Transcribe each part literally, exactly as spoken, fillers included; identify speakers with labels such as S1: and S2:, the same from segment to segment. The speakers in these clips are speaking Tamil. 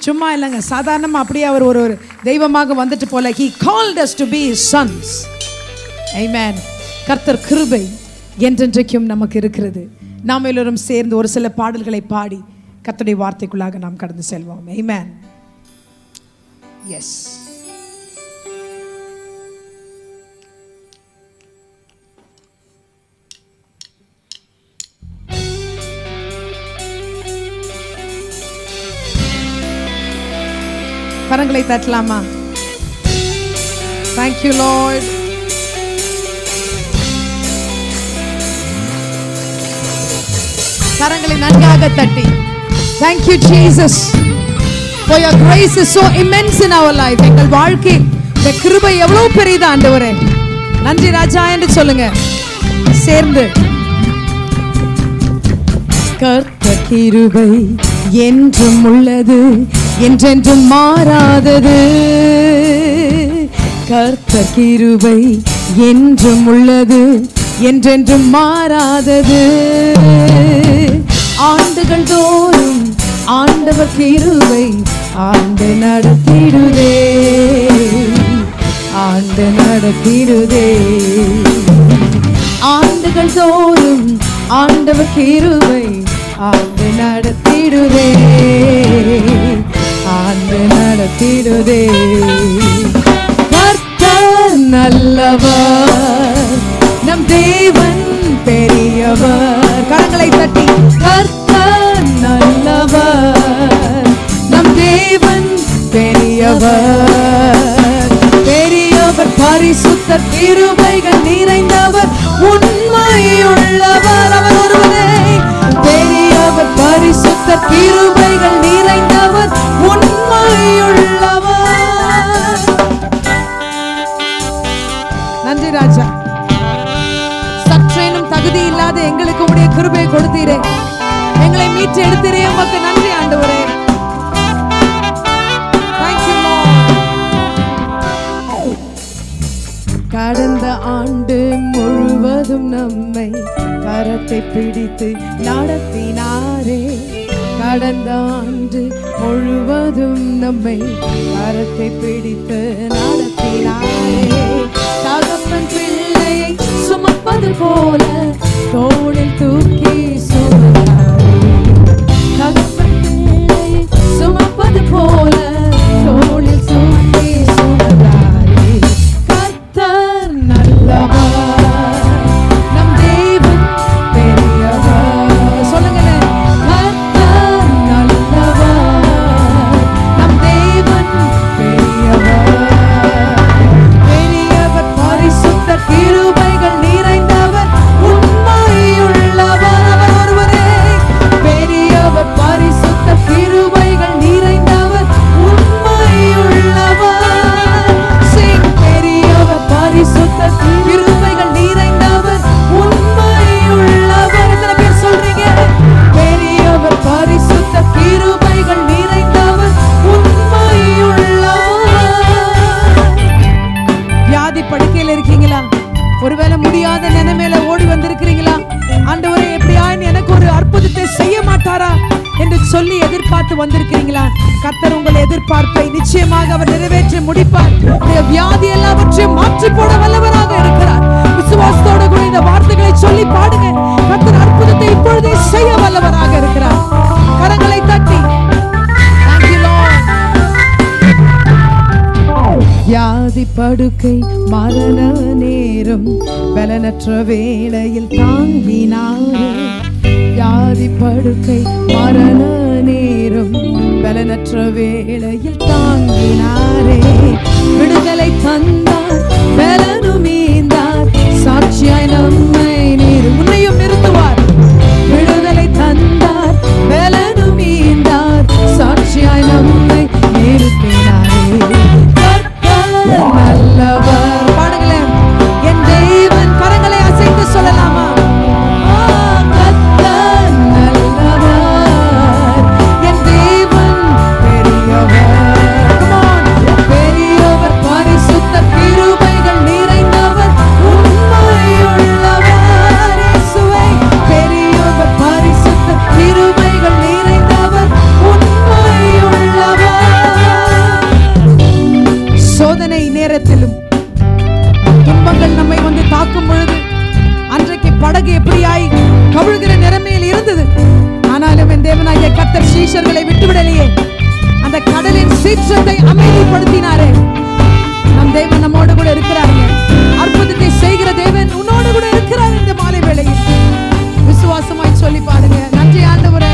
S1: சும்மா இல்லைங்க, சாதாரணமா அப்படியே அவர் ஒரு ஒரு தெய்வமாக வந்துட்டு போல. He called us to be his sons. Amen. கர்த்தர் கிருபை என்றென்றைக்கும் நமக்கு இருக்கிறது. நாம் எல்லோரும் சேர்ந்து ஒரு சில பாடல்களை பாடி கர்த்தருடைய வார்த்தைக்குள்ளாக நாம் கடந்து செல்வோம். Amen. Yes. கரங்களை தட்டலாமா? Thank you Lord. கரங்களை நன்றாக தட்டி Thank you Jesus for your grace is so immense in our life. எங்கள் வாழ்க்கை இந்த கிருபை எவ்வளவு பெரியது ஆண்டவரே. நன்றி ராஜா என்று சொல்லுங்க சேர்ந்து. கர்த்தர் கிருபை என்றும் உள்ளது, என்றென்றும் மாறாதது. கர்த்தர் கிருபை என்றும் உள்ளது, என்றென்றும் மாறாதது. ஆண்டுகள் தோறும் ஆண்டவர் கிருபை ஆண்டு நடத்திடுதே, ஆண்டு நடத்திடுதே. ஆண்டுகள் தோறும் ஆண்டவர் கிருபை ஆண்டு நடத்திடுதே, ஆண்டு நடத்திடுதே. கர்த்தர் நல்லவர், நம் தேவன் பெரியவர். கரங்களை தட்டி கர்த்தர் நல்லவர், நம் தேவன் பெரியவர். பெரியவர் பரிசுத்தர், கிருபைகள் நிறைந்தவர், உண்மையுள்ளவர் அவர் ஒருவரே. பெரியவர் பரிசுத்தர், கிருபைகள் நிறைந்தவர், உண்மையுள்ளவர். நன்றி ராஜா. சற்றேனும் தகுதி இல்லாத எங்களுக்கு உடைய கிருபையை கொடுத்தீரே, எங்களை மீட்டு எடுத்தீரே, உமக்கு நன்றி ஆண்டவரே. Thank you Lord. கடந்த ஆண்டு முழுவதும் நம்மை கரத்தை பிடித்து நடத்தினாரே. கடந்த ஆண்டு முழுவதும் நம்மை கரத்தை பிடித்து நடத்தினாரே. தகப்பன் பிள்ளையை சுமப்பது போல தோளில் தூக்கி சுமந்தாரே. தகப்பன் பிள்ளையை சுமப்பது போல தோளில் தூக்கி சுமந்தாரே. கர்த்தர் நல்லவர், நம் தேவன் பெரியவர். சொல்லுங்களேன், கர்த்தர் நல்லவர், நம் தேவன் பெரியவர். பெரியவர் பரிசுத்தர், கிருபைகள் நிறைந்தவர், உண்மையுள்ளவர் அவர் ஒருவரே. பெரியவர் பரிசுத்தர், கிருபைகள் நிறைந்தவர், உண்மையுள்ளவர். Sing, பெரியவர் பரிசுத்தர், கிருபைகள் நிறைந்தவர், உண்மையுள்ளவர். எத்தனை பேர் சொல்றீங்க? பெரியவர் பரிசுத்தர், கிருபைகள் நிறைந்தவர், உண்மையுள்ளவர். வியாதி படுக்கையில் இருக்கீங்களா? ஒருவேளை முடியாத நிலைமையில ஓடி வந்திருக்கிறீங்களா? ஆண்டவரே எப்படியாவது எனக்கு ஒரு அற்புதத்தை செய்ய மாட்டாரா என்று சொல்லி எதிர்பார்த்து வந்திருக்கிறீங்களா? கர்த்தர் உங்கள் எதிர்பார்ப்பை நிச்சயமாக அவர் நிறைவேற்றி முடிப்பார். வியாதி எல்லாவற்றையும் மாற்றி போட வல்லவராக இருக்கிறார். விசுவாசத்தோடு கூட இந்த வார்த்தைகளை சொல்லி பாடுங்க. கர்த்தர் அற்புதத்தை இப்பொழுதே செய்ய வல்லவராக இருக்கிறார். கரங்களை தட்டி Thank you Lord. வியாதி படுக்கை மரண நேரம் பலனற்ற வேளையில் தாங்கினாரே. வியாதி படுக்கை மரண நேரம் பலனற்ற வேளையில் தாங்கினாரே. விடுதலை தந்தார், பலனும் ஈந்தார், சாட்சியாய் நம்மை நீர் உன்னையும் நிறுத்துவார். விடுதலை தந்தார், பலனும் ஈந்தார், சாட்சியாய் நம்மை நிறுத்தினாரே. நல்லவர். பாடுங்களேன், என் தேவன். கரங்களை அசைத்து சொல்லலாமா? கர்த்தர் நல்லவர், என் தேவன் பெரியவர். Come on. பெரியவர் பரிசுத்தர், விட்டுவிடலையே. அந்த கடலின் சீற்றத்தை அமைதிப்படுத்தினாரே. நம் தேவன் நம்மோடு கூட இருக்கிறாருங்க. அற்புதத்தை செய்கிற தேவன் உன்னோடு கூட இருக்கிறார். இந்த மாலை வேளையில் விசுவாசமாய் சொல்லி பாருங்க. நன்றி ஆண்டவரே.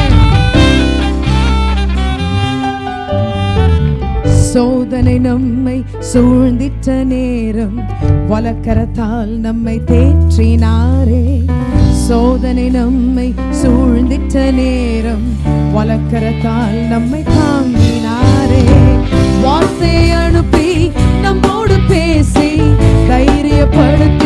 S1: சோதனை நம்மை சூழ்ந்திட்ட நேரம் வலக்கரத்தால் நம்மை தேற்றினாரே. சோதனை நம்மை சூழ்ந்திட்ட நேரம் வலக்கரத்தால் நம்மை தாங்கினாரே. வார்த்தை அனுப்பி நம்மோடு பேசி தைரியப்படுத்த